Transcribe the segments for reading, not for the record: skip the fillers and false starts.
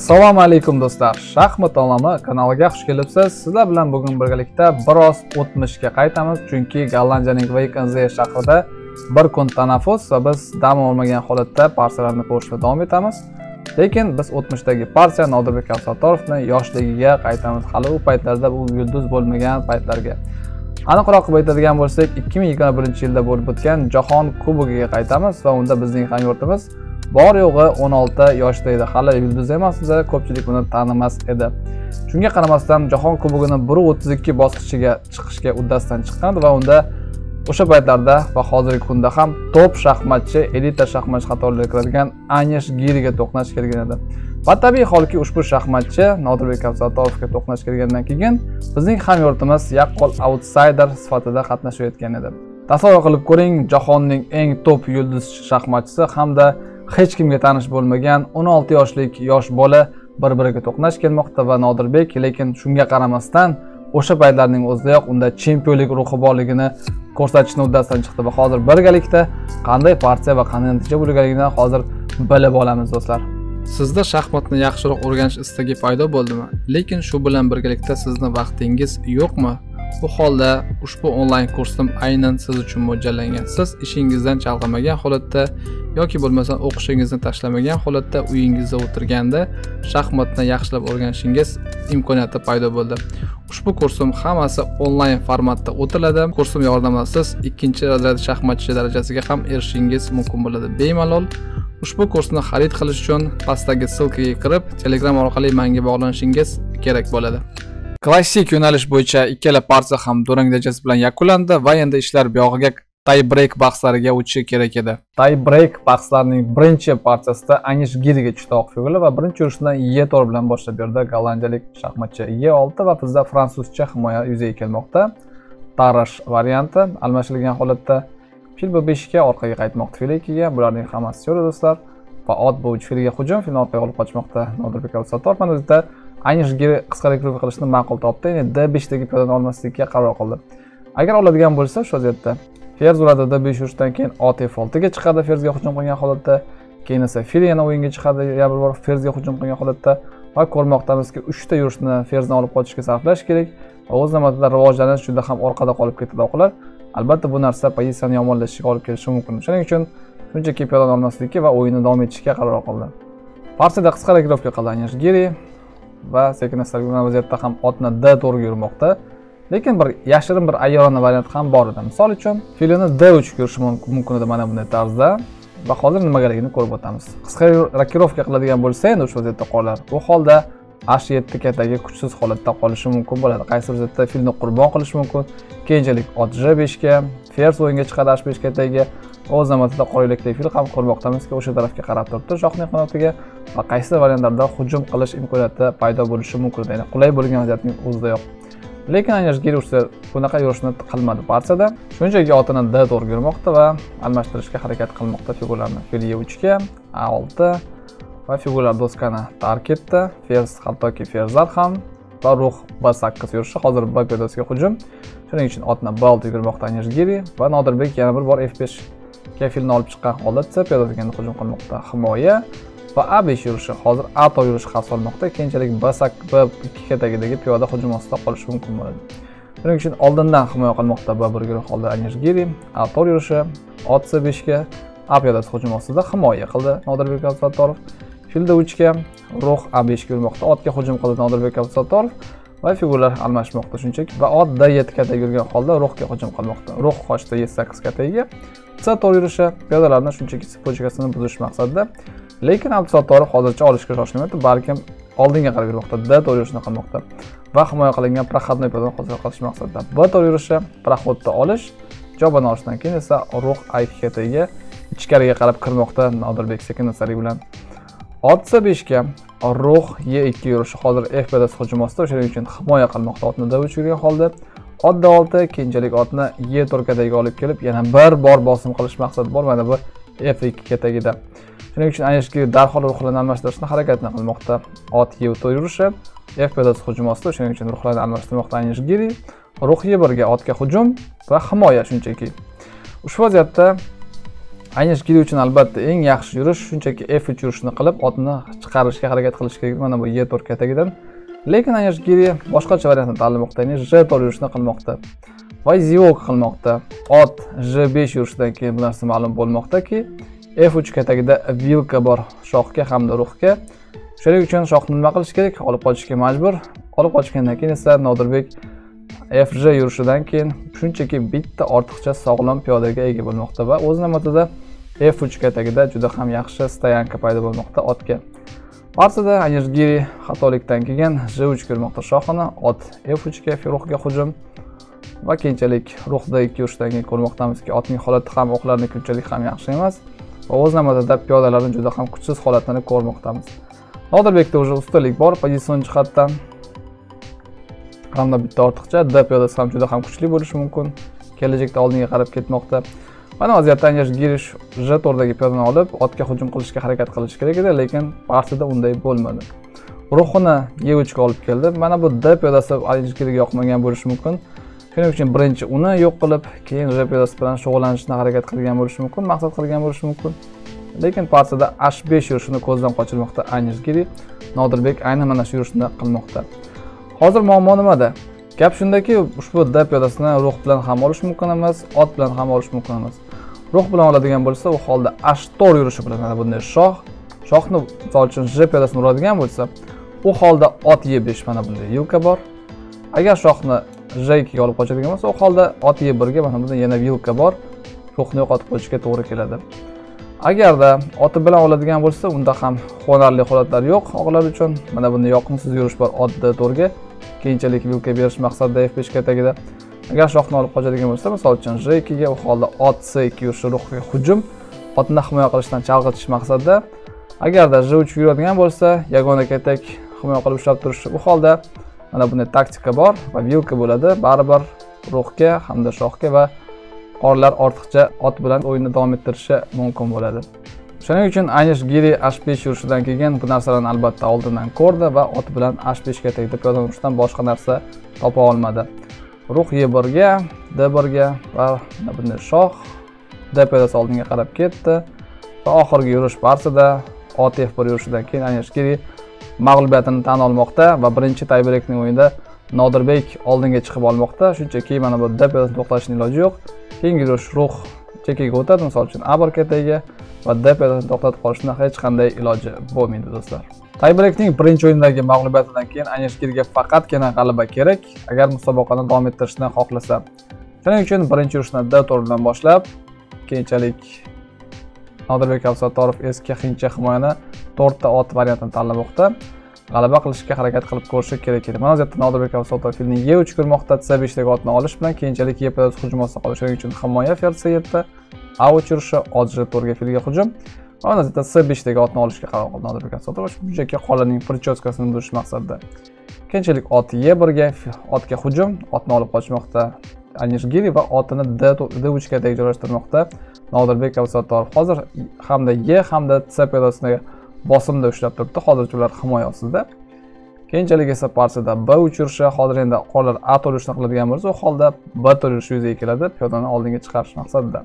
Assalomu alaykum do'stlar. Shaxmat olami kanaliga xush kelibsiz. Sizlar bilan bugun birgalikda biroz o'tmishga qaytamiz, chunki Gollandiyaning Vaykenzee shahrida bir kun tanaffus va biz dam olmagan holatda partiyalarni ko'rishda davom etamiz. Lekin biz o'tmishdagi partiya Nodirbek Absattorovning yoshligiga qaytamiz. Hali u paytlarda u yulduz bo'lmagan paytlarga. Aniqroq aytadigan bo'lsak, 2021-yilda bo'lib o'tgan Jahon Kubogiga qaytamiz va unda bizning hamyurtimiz bor yo'g'i 16 yoshda edi. Hali yulduz emas edi, ko'pchilik uni tanimas edi. Shunga qaramasdan Jahon Kubogining 1/32 bosqichiga chiqishga uddasidan chiqqan va unda o'sha paytlarda va hozirgi kunda ham top shaxmatchi, elita shaxmatchi qatoriga kiradigan Anish Giriga to'qnash kelgan edi. Va tabiiy holki ushbu shaxmatchi Nodirbek Absattorovga to'qnash kelgandan keyin bizning hamyurtimiz yaqqol outsider sifatida qatnashayotgan edi. Tasavvur qilib ko'ring, jahonning eng top yulduz shaxmatchisi hamda hech kimga tanish bo'lmagan 16 yoshlik yosh bola bir-biriga to'qnash kelmoqda va Nodirbek lekin shunga qaramasdan o'sha paytlarning o'zidayoq unda chempionlik ruhi borligini ko'rsatishni uddasidan chiqdi va hozir birgalikda qanday partiya va qanday natija bo'lganligini hozir bilib olamiz do'stlar. Sizda shaxmatni yaxshiroq o'rganish istagi paydo bo'ldimi? Lekin shu bilan birgalikda sizning vaqtingiz yo'qmi? Bu holda ushbu onlayn kursim aynan siz uchun mo'ljallangan. Siz ishingizdan chalg'imagan holatda yoki bo'lmasa o'qishingizni tashlamagan holatda uyingizda o'tirganda shaxmatni yaxshilab o'rganishingiz imkoniyati paydo bo'ldi. Ushbu kursim hammasi onlayn formatda o'tiladi. Kursim yordamida siz ikkinchi razrad shaxmatchi darajasiga ham erishishingiz mumkin bo'ladi bemalol. Ushbu kursni xarid qilish uchun pastdagi ссылкаga kirib, Telegram orqali menga bog'lanishingiz kerak bo'ladi. Klassik yo'nalish bo'yicha ikkala partiya ham durang darajasi bilan yakunlandi va endi ishlar buyog'iga tie break bahslariga o'tishi kerak edi. Tie break bahslarining birinchi partiyasida Anish Giriga tushdi oq figurlar va birinchi yurishni E4 bilan boshlab berdi gollandiyalik shaxmatchi. E6 va bizda fransuzcha himoya yuzaga kelmoqda. Tarash varianti almashilgan holatda fil b5 ga orqaga qaytmoqda fil 2 ga. Bularning hammasi yo'l do'stlar. Va ot b3 filga hujum, filni orqaga olib qochmoqda Nodirbek Absattorov. Mana o'zida Anish Giri qisqa rekrutka qilishni ma'qul topdi. Ya'ni D5 dagi piyodani olmaslikka qaror qildi. Agar oladigan bo'lsa, shu vaziyatda Ferz uradi, D5 yurishdan keyin ot F6 ga chiqadi, Ferzga hujum qilgan holatda. Keyin esa fil yana o'yinga chiqadi, yana bir bor Ferzga hujum qilgan holatda va ko'rmoqdamizki, 3 ta yurishni Ferzdan olib qochishga sarflash kerak. Va o'z navbatida rivojlanish juda ham orqada qolib ketadi o'qlar. Albatta bu narsa pozitsiyani yomonlashishiga olib kelishi mumkin. Shuning uchun shunchaki piyodani olmaslikka va o'yinni davom etishga qaror qildi. Partiyada qisqa rekrutka qildi Anish Giri va sekin-asta vaziyatda ham otni D4 ga yurmoqda. Lekin bir yashirin bir ayyorona variant ham bor edi. Misol uchun filini D3 ga yurishi mumkin edi mana bunday tarzda va hozir nimagaligini ko'rib o'tamiz. Qisqa rokirovka qiladigan bo'lsa, endi o'sha vaziyatda qolar. Bu holda H7 katagi kuchsiz holatda qolishi mumkin bo'ladi. Qaysi vaziyatda filni qurbon qilish mumkin? Keyinchalik ot J5 ga, Ferz o'yinga chiqadi H5 katagiga. O'z navbatida qora fil ham ko'rmoqdamizki, o'sha tarafga qarab turibdi shohning qanotiga va qaysi variantlarda hujum qilish imkoniyati paydo bo'lishi mumkin. Ya'ni qulay bo'lgan vaziyatning o'zida yo'q. Lekin Anish Giri bunaqa yurishni qilmadi partiyada. Shunchaki otini D4 ga yurmoqda va almashtirishga harakat qilmoqda figurlarni. Fil E3 ga, A6 va figurlar doskani tark etdi. Ferz hattoki Ferzlar ham va ruh B8 yurishi hozir B piyodasiga hujum. Shuning uchun otni B6 ga yurmoqda Anish Giri va Nodirbek yana bir bor F5 ga filni olib chiqqan holatda piyodasiga hujum qilmoqda. Himoya va A5 yurishi hozir A4 yurishi xavf solmoqda. Keyinchalik B2 katagidagi piyoda hujum ostida qolishi mumkin bo'ladi. Shuning uchun oldindan himoya qilmoqda B1 guruh holda Anish Giri. A4 yurishi ot C5 ga A piyodasi hujum ostida himoya qildi Nodirbek Absattorov. Fil D3 ga ruh A5 ga yurmoqda. Otga hujum qildi Nodirbek Absattorov va figurlar almashmoqda shunchaki va ot D7 kataga yurgan holda ruhga hujum qilmoqda. Ruh qochdi E8 katagiga. C4 yurishi piyodalarni shunchaki pochkasini buzish maqsadida. Lekin Absattorov hozircha olishga shoshilmayapti, balkim oldinga qarab yurmoqda, D4 yurishni qilmoqda va himoya qilingan proxodnoy piyodani hosil qilish maqsadida. B4 yurishi proxodni olish, javobni olishdan keyin esa ruh A2 katagiga ichkariga qarab kirmoqda Nodirbek sekin-astalik bilan. Ot C5 ga ruh E2 yurishi hozir F piyodasi hujum ostida, shuning uchun himoya qilmoqda otni D3 yurgan holda. Ot D6 keyinchalik otni E4 katagiga olib kelib, yana bir bor bosim qilish maqsadi bor mana bu F2 katagida. Shuning uchun Anish Giri darhol ruhlarni almashtirishni harakatini qilmoqda. Ot E4 yurishi F piyodasi hujum ostida, shuning uchun ruhlarni almashtirmoqda Anish Giri. Ruh E1 ga otga hujum va himoya shunchaki. Ushbu vaziyatda Aynish giri uchun albatta eng yaxshi yurish shunchaki F3 yurishni qilib, otni chiqarishga harakat qilish kerak. Mana bu E4 katagidan. Lekin aynish giri boshqacha variantni tanlamoqda, ya'ni J4 yurishni qilmoqda. Va ziyok qilmoqda. Ot J5 yurishidan keyin bu narsa ma'lum bo'lmoqdaki, F3 katagida vilka bor shohga hamda ruhga. Shuning uchun shohni nima qilish kerak? Olib qochishga majbur. Olib qochgandan keyin esa Nodirbek FJ yurishidan keyin shunchaki bitta ortiqcha sog'lom piyodaga ega bo'lmoqda va o'z navbatida F3 katagida juda ham yaxshi stoyanka paydo bo'lmoqda otga. Aslida aynish giri xatolikdan keyin J3 kirmoqda shohini, ot F3 ga, ruhga hujum va keyinchalik ruhda 2 yurishdan keyin ko'rmoqdamizki, otning holati ham o'qlarning kunchalik ham yaxshi emas va o'z navbatida piyodalarning juda ham kuchsiz holatini ko'rmoqdamiz. Nodirbekda o'zi ustunlik bor pozitsion jihatdan. Hamda bitta ortiqcha D piyodasi ham juda ham kuchli bo'lishi mumkin. Kelajakda oldinga qarab ketmoqda. Mana vaziyatda aynish giri J4dagi piyodani olib, otga hujum qilishga harakat qilish kerak edi, lekin partiyada unday bo'lmadi. Ruhini E3 ga olib keldi. Mana bu D piyodasi aynish giriga yoqmagan bo'lishi mumkin. Shuning uchun birinchi uni yo'q qilib, keyin J piyodasi bilan shug'ullanishga harakat qilgan bo'lishi mumkin, maqsad qilgan bo'lishi mumkin. Lekin partiyada H5 yurishini ko'zdan qochirmoqda aynish giri. Nodirbek aynan mana shu yurishni qilmoqda. Hozir muammo nimada? Gap shundaki, ushbu D piyodasini ruh bilan ham olish mumkin emas, ot bilan ham olish mumkin emas. Ruh bilan oladigan bo'lsa, u holda H4 yurishi bilan mana bunday shohni misol uchun J piyodasini uradigan bo'lsa, u holda ot E5 mana bunday vilka bor. Agar shohni J2 ga olib qochadigan bo'lsa, u holda ot E1 ga mana bunday yana vilka bor. Ruhni yo'qotib qo'yishga to'g'ri keladi. Agarda oti bilan oladigan bo'lsa, unda ham quvonarli holatlar yo'q o'g'lar uchun. Mana bunday yoqimsiz yurish bor ot D4 ga. Keyinchalik vilka berish maqsadida F5 katagida. Agar shohni olib qochadigan bo'lsa, misol uchun J2 ga, u holda ot C2 yurishi ruhga hujum, otni himoya qilishdan chalg'itish maqsadida. Agarda J3 yuradigan bo'lsa, yagona katak himoya qilib ushlab turishi, u holda mana bunday taktika bor va vilka bo'ladi. Baribir ruhga hamda shohga va qorlar ortiqcha ot bilan o'yinni davom ettirishi mumkin bo'ladi. Shuning uchun aynish giri H5 yurishidan keyin bu narsalarni albatta oldindan ko'rdi va ot bilan H5 katagida piyoda urishdan boshqa narsa topa olmadi. Ruh E1 ga, D1 ga va bunday shoh D piyodasi oldinga qarab ketdi va oxirgi yurish partiyada ot F1 yurishidan keyin aynish giri mag'lubiyatini tan olmoqda va birinchi taybrekning o'yinida Nodirbek oldinga chiqib olmoqda. Shunchaki mana bu D piyodasini to'xtatishning iloji yo'q. Keyingi yurish ruh chekiga o'tadi, misol uchun A1 katagiga va D piyodasini to'xtatib qolishning hech qanday iloji bo'lmaydi do'stlar. Taybrekning birinchi o'yindagi mag'lubiyatidan keyin aynish giriga faqatgina g'alaba kerak, agar musobaqani davom ettirishni xohlasa. Shuning uchun birinchi yurishni D4 bilan boshlab, keyinchalik Nodirbek Absattorov eski xincha himoyani 4 ta ot variantini tanlamoqda. G'alaba qilishga harakat qilib ko'rishi kerak edi. Mana vaziyatda Nodirbek Absattorov filni E3 kirmoqda, C5 dagi otni olish bilan keyinchalik E piyodasi hujum ostida qolishi uchun himoya fer C7, A3 yurishi, ot J4 ga filga hujum. Mana vaziyatda C5 dagi otni olishga qaror qildi Nodirbek Absattorov. Shunchaki qoladining prichoskasini buzilish maqsadida. Keyinchalik ot E1 ga, otga hujum, otni olib qochmoqda aynish giri va otini D3 ga joylashtirmoqda Nodirbek Absattorov. Hozir hamda E hamda C piyodasini bosimda ushlab turibdi. Hozircha ular himoya ostida. Keyinchalik esa partiyada B3 yurishi, hozir endi qorlar A4 yurishni qiladigan bo'lsa, u holda B4 yurishi yuzaga keladi, piyodani oldinga chiqarish maqsadida.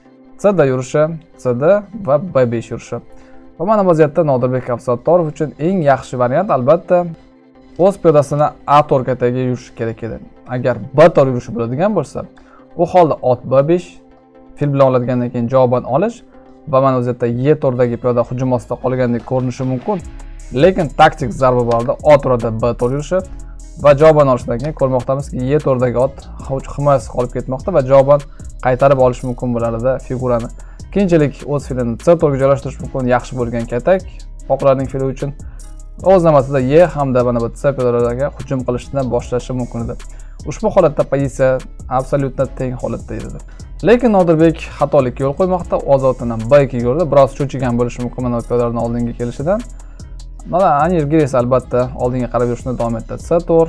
CD yurishi, CD va B5 yurishi. Va mana vaziyatda Nodirbek Absattorov uchun eng yaxshi variant albatta o'z piyodasini A4 katagiga yurishi kerak edi. Agar B4 yurishi bo'ladigan bo'lsa, u holda ot B5 fil bilan oladigandan keyin javoban olish va mana vaziyatda E4dagi piyoda hujum ostida qolgandek ko'rinishi mumkin. Lekin taktik zarba borda ot uradi B4 yurishi va javoban olishdan keyin ko'rmoqdamizki, E4dagi ot himoyasiz qolib ketmoqda va javoban qaytarib olish mumkin bo'lardi figurani. Keyinchalik o'z filini C4 ga joylashtirish mumkin, yaxshi bo'lgan katak oqlarning fili uchun. O'z navbatida E hamda mana bu C piyodalariga hujum qilishni boshlashi mumkin edi. Ushbu holatda pozitsiya absolyutno teng holatda edi. Lekin Nodirbek xatolikka yo'l qo'ymoqda, o'z otini B2 ga urdi. Biroz cho'chigan bo'lishi mumkin mana piyodalarning oldinga kelishidan. Mana aynish giri esa albatta oldinga qarab yurishni davom etdi. C4,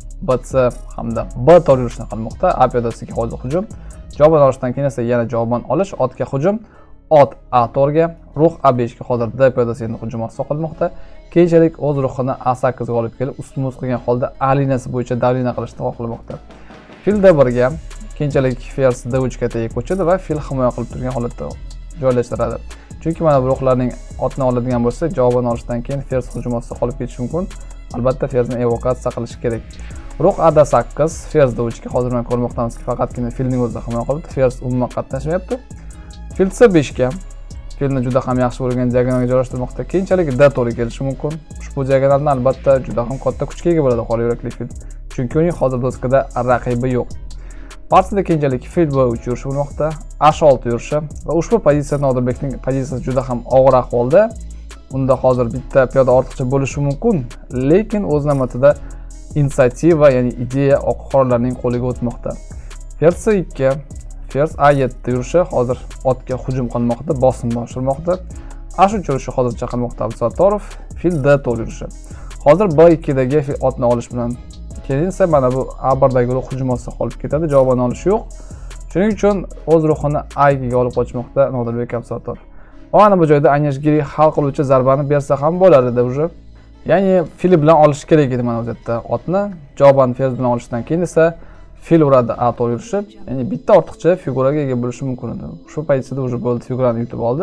BC hamda B4 yurishni qilmoqda. A piyodasiga hozir hujum. Javoban olishdan keyin esa yana javoban olish, otga hujum, ot A4 ga, ruh A5 ga hozir D piyodasi endi hujum ostida qolmoqda. Keyinchalik o'z ruhini A8 ga olib kelib, ustma-ust qilgan holda A liniyasi bo'yicha davlina qilishni xohlamoqda. Fil D1 ga, keyinchalik fers D3 kataga ko'chadi va fil himoya qilib turgan holatda joylashtiradi. Chunki mana bu ruhlarning otni oladigan bo'lsa, javobini olishdan keyin fers hujum ostida qolib ketishi mumkin. Albatta fersni evakuatsiya qilish kerak. Ruh A8, fers D3 ga hozir men ko'rmoqdamizki, faqatgina filning o'zida himoya qilibdi. Fers umuman qatnashmayapti. Fil C5 ga filni juda ham yaxshi bo'lgan diagonalga joylashtirmoqda. Keyinchalik D4 ga kelishi mumkin. Ushbu diagonaldan albatta juda ham katta kuchga ega bo'ladi qora yurakli fil. Chunki uning hozir doskada raqibi yo'q. Partiyada keyinchalik fil B3 yurishi bo'lmoqda, H6 yurishi va ushbu pozitsiya Nodirbekning pozitsiyasi juda ham og'ir ahvolda. Unda hozir bitta piyoda ortiqcha bo'lishi mumkin, lekin o'z navbatida inisiativa, ya'ni ideya oq qoralarning qo'liga o'tmoqda. Fers C2, fers A7 yurishi hozir otga hujum qilmoqda, bosim boshirmoqda. H3 yurishi hozircha qilmoqda Abdusattorov, fil D4 yurishi. Hozir B2 dagi otni olish bilan keyin esa mana bu A1 dagi ruh hujum ostida qolib ketadi, javobini olish yo'q. Shuning uchun o'z ruhini A2 ga olib qochmoqda Nodirbek Abdusattorov. Mana bu joyda Anyashgiri hal qiluvchi zarbani bersa ham bo'lar edi уже. Ya'ni fil bilan olish kerak edi mana bu yerda otni. Javobini fers bilan olishdan keyin esa fil uradi A4 yurishib, ya'ni bitta ortiqcha figuraga ega bo'lishi mumkin edi. Shu pozitsiyada уже bo'ldi, figurani yutib oldi.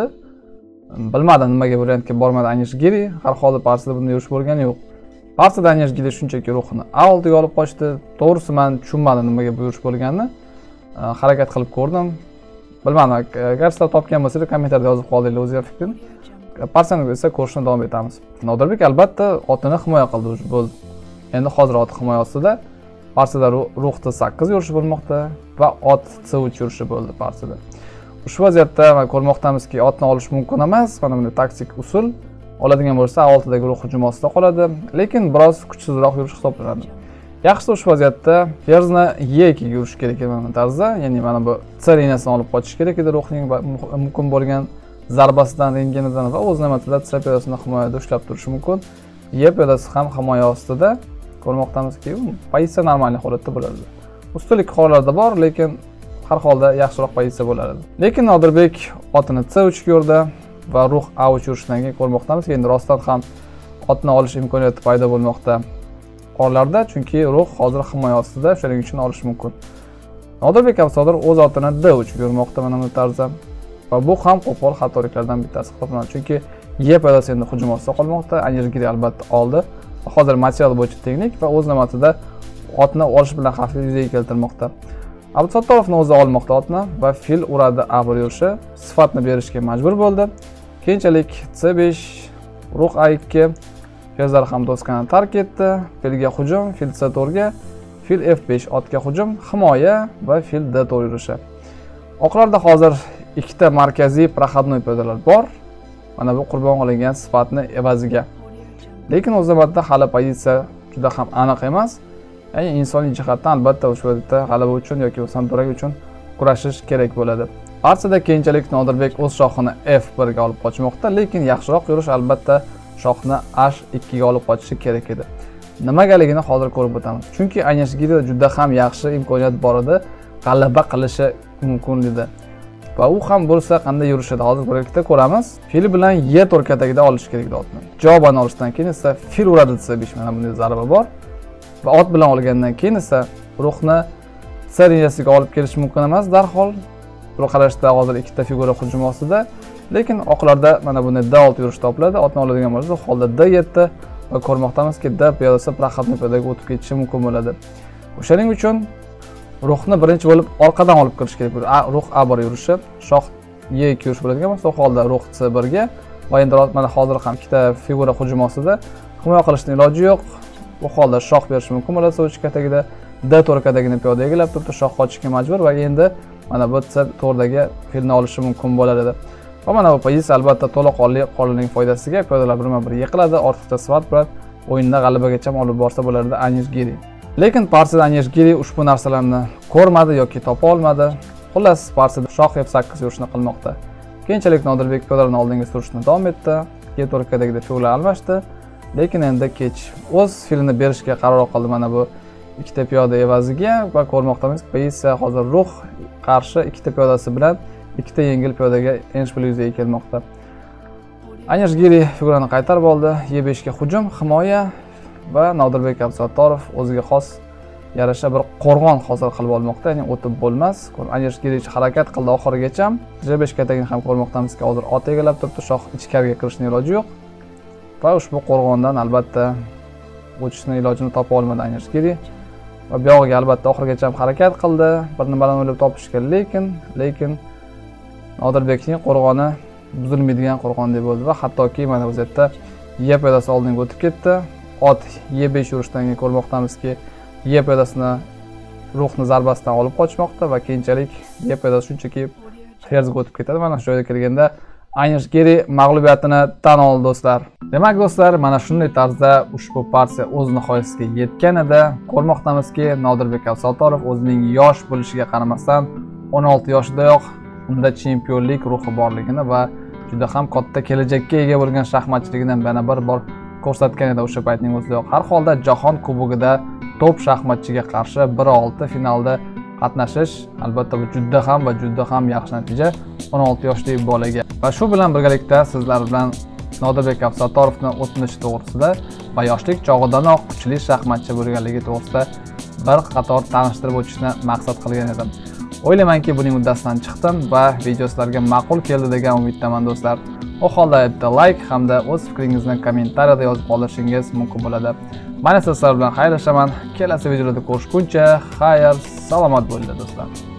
Bilmadim nimaga variantga bormadi Anyashgiri, har holda partiyada bunday yurish bo'lgani yo'q. Partiyada Anyashgiri shunchaki ruhini A6 ga olib qochdi. To'g'risi men tushunmadim nimaga bu yurish bo'lganini. Harakat qilib ko'rdim. Bilmadim, agar sizlar topgan bo'lsangiz kommentariyada yozib qoldinglar o'zingiz fikrini. Partiyani esa ko'rishni davom etamiz. Nodirbek albatta otini himoya qildi bo'ldi. Endi hozir ot himoya ostida. Partiyada ruh T8 yurishi bo'lmoqda va ot C3 yurishi bo'ldi partiyada. Ushbu vaziyatda men ko'rmoqdamizki, otni olish mumkin emas. Mana bunday taktik usul. Oladigan bo'lsa A6 dagi ruh hujum ostida qoladi, lekin biroz kuchsizroq yurish hisoblanadi. Yaxshisi ushbu vaziyatda ferzni E2 ga yurish kerak edi mana tarzda, ya'ni mana bu C liniyasini olib qochish kerak edi ruhning mumkin bo'lgan zarbasidan, renginidan va o'z navbatida C piyodasini himoyada ushlab turishi mumkin. E piyodasi ham himoya ostida. Ko'rmoqdamizki, pozitsiya normal holatda bo'ladi. Ustunlik qoralarda bor, lekin har holda yaxshiroq pozitsiya bo'ladi. Lekin Nodirbek otini C3 ga yurdi va ruh A3 yurishidan keyin ko'rmoqdamizki, endi rostdan ham otni olish imkoniyati paydo bo'lmoqda qoralarda, chunki ruh hozir himoya ostida, shuning uchun olish mumkin. Nodirbek Abdusattorov o'z otini D3 ga yurmoqda mana bu tarzda. Va bu ham qo'pol xatoliklardan bittasi hisoblanadi, chunki E piyodasi endi hujum ostida qolmoqda. Anyashgiri albatta oldi. Hozir material bo'yicha texnik va o'z navbatida otni olish bilan xavfli yuzaga keltirmoqda. Abdusattorovni o'zi olmoqda otni va fil uradi A1 yurishi, sifatni berishga majbur bo'ldi. Keyinchalik C5, ruh A2, ferzlar ham doskani tark etdi. Filga hujum, fil C4 ga, fil F5, otga hujum, himoya va fil D4 yurishi. Oqlarda hozir ikkita markaziy proxodnoy piyodalar bor. Mana bu qurbon olingan sifatni evaziga. Lekin o'z navbatida hali pozitsiya juda ham aniq emas. Ya'ni insoniy jihatdan albatta o'sha yerda g'alaba uchun yoki Santorak uchun kurashish kerak bo'ladi. Partiyada keyinchalik Nodirbek o'z shohini F1 ga olib qochmoqda, lekin yaxshiroq yurish albatta shohni H2 ga olib qochishi kerak edi. Nimagaligini hozir ko'rib o'tamiz. Chunki Anyashgirida juda ham yaxshi imkoniyat bor edi, g'alaba qilishi mumkin edi. Va u ham bo'lsa qanday yurishida hozir birgalikda ko'ramiz. Fil bilan E4 katagida olish kerak edi otni. Javobini olishdan keyin esa fil uradi C5, mana bunday zarba bor. Va ot bilan olgandan keyin esa ruhni C liniyasiga olib kelish mumkin emas darhol. Bu qarashda hozir ikkita figura hujum ostida, lekin oqlarda mana bunday D6 yurish topiladi. Otni oladigan bo'lsa, holda D7 va ko'rmoqdamizki, D piyodasi proxodnoy piyodaga o'tib ketishi mumkin bo'ladi. O'shaning uchun ruhni birinchi bo'lib orqadan olib kirish kerak bo'ladi. Ruh A1 yurishi, shoh E2 yurish bo'ladigan bo'lsa, holda ruh C1 ga va endi mana hozir ham ikkita figura hujum ostida, himoya qilishning iloji yo'q. Bu holda shoh berish mumkin bo'ladi C3 katagida, D4 katagini piyoda egallab turibdi, shoh qochishga majbur va endi mana bu C4dagi filni olishi mumkin bo'ladi. Va mana bu pozitsiya albatta to'laqonli qolning foydasiga, piyodalar birma-bir yiqiladi, ortiqcha sifat bilan o'yinda g'alabagacha olib borsa bo'lardi Anyashgiri. Lekin partiyada Anyashgiri ushbu narsalarni ko'rmadi yoki topa olmadi. Xullas, partiyada shoh F8 yurishni qilmoqda. Keyinchalik Nodirbek piyodalarni oldinga surishni davom etdi. E4 katagida figurlar almashdi. Lekin endi kech o'z filini berishga qaror qildi mana bu ikkita piyoda evaziga va ko'rmoqdamiz, pozitsiya hozir ruh qarshi ikkita piyodasi bilan ikkita yengil piyodaga enchpil yuzaga kelmoqda. Anyashgiri figurani qaytarib oldi, E5 ga hujum, himoya va Nodirbek Abdusattorov o'ziga xos yarasha bir qo'rg'on hosil qilib olmoqda, ya'ni o'tib bo'lmas. Anish Giri harakat qildi oxirigacha. J5 katagini ham ko'rmoqdamizki, hozir ot egallab turibdi, shoh ichkariga kirishning iloji yo'q. Va ushbu qo'rg'ondan albatta o'tishning ilojini topa olmadi Anish Giri. Va bu yog'iga albatta oxirigacha ham harakat qildi. Bir nimalarni o'ylab topishga, lekin Nodirbekning qo'rg'oni buzilmaydigan qo'rg'on deb bo'ldi va hattoki mana bu yerda Y piyodasi oldinga o'tib ketdi. Ot Y5 yurishdan keyin ko'rmoqdamizki, Y piyodasini ruhni zarbasidan olib qochmoqda va keyinchalik Y piyodasi shunchaki ferzga o'tib ketadi. Mana shu joyga kelganda Anish Giri mag'lubiyatini tan oldi do'stlar. Demak do'stlar, mana shunday tarzda ushbu partiya o'z nihoyasiga yetgan edi. Ko'rmoqdamizki, Nodirbek Absaltorov o'zining yosh bo'lishiga qaramasdan 16 yoshidayoq unda chempionlik ruhi borligini va juda ham katta kelajakka ega bo'lgan shaxmatchiligini yana bir bor ko'rsatgan edi o'sha paytning o'zidayoq. Har holda Jahon Kubogida top shaxmatchiga qarshi 1-6 finalda qatnashish albatta bu juda ham yaxshi natija 16 yoshli bolaga. Va shu bilan birgalikda sizlar bilan Nodirbek Absaltorovning o'tmishi to'g'risida va yoshlik chog'idanoq kuchli shaxmatchi bo'lganligi to'g'risida bir qator tanishtirib o'tishni maqsad qilgan edim. O'ylaymanki, buning uddasidan chiqdim va video sizlarga ma'qul keldi degan umiddaman do'stlar. U holda bitta like hamda o'z fikringizni kommentariyada yozib qolishingiz mumkin bo'ladi. Men sizlar bilan xayrlashaman. Kelasi videolarda ko'rishguncha xayr, salomat bo'linglar do'stlar.